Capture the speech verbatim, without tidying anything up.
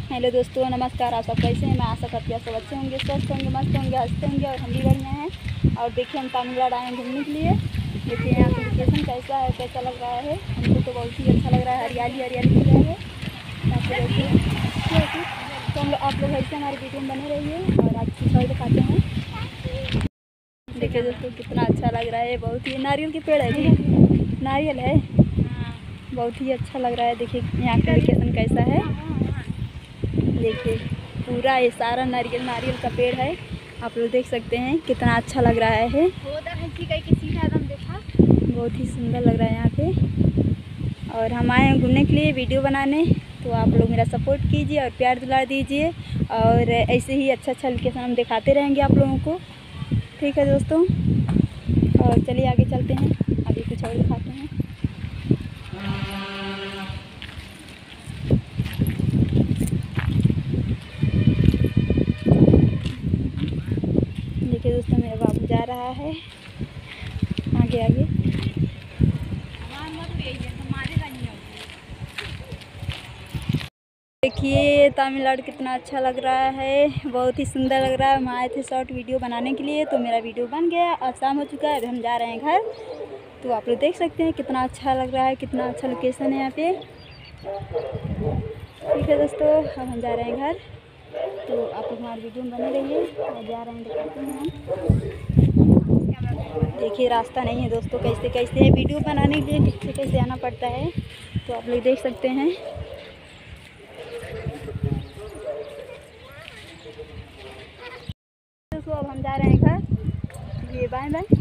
Hello दोस्तों, नमस्कार। आप सब कैसे हैं? मैं आशा करती हूँ सब अच्छे होंगे, स्वस्थ होंगे, मस्त होंगे, हंसते होंगे और हम भी बढ़िया हैं। और देखिए हम तमिलनाडु आए हैं घूमने के लिए। देखिए यहाँ का लोकेशन कैसा है, कैसा लग रहा है। हमको तो बहुत ही अच्छा लग रहा है, हरियाली हरियाली दिख रहा है यहाँ पे। देखिए तो हम लोग आप लोग ऐसे हमारे वीडियो में बने रहिए और आज कुछ और दिखाते हैं। देखिए दोस्तों कितना अच्छा लग रहा है, बहुत ही। नारियल के पेड़ है जी, नारियल है, बहुत ही अच्छा लग रहा है। देखिए यहाँ का लोकेशन कैसा है, देखिए पूरा ये सारा नारियल नारियल का पेड़ है। आप लोग देख सकते हैं कितना अच्छा लग रहा है, बहुत ही सुंदर लग रहा है यहाँ पे। और हम आए हैं घूमने के लिए, वीडियो बनाने। तो आप लोग मेरा सपोर्ट कीजिए और प्यार दुलार दीजिए और ऐसे ही अच्छा अच्छा लोकेशन हम दिखाते रहेंगे आप लोगों को। ठीक है दोस्तों, और चलिए आगे चलते हैं, आगे कुछ और दिखाते हैं। देखिए दोस्तों मेरा बाबू जा रहा है आगे आगे। देखिए तमिलनाडु कितना अच्छा लग रहा है, बहुत ही सुंदर लग रहा है। हम आए थे शॉर्ट वीडियो बनाने के लिए, तो मेरा वीडियो बन गया और शाम हो चुका है, अभी हम जा रहे हैं घर। तो आप लोग देख सकते हैं कितना अच्छा लग रहा है, कितना अच्छा लोकेशन है यहाँ पे। ठीक है दोस्तों, अब हम जा रहे हैं घर। तो आप लोग हमारे वीडियो में बने रहिए और जा रहे हैं, दिखाते हैं हम। देखिए रास्ता नहीं है दोस्तों, कैसे कैसे वीडियो बनाने के लिए कैसे कैसे आना पड़ता है, तो आप लोग देख सकते हैं। दोस्तों अब हम जा रहे हैं घर, ये बाय बाय।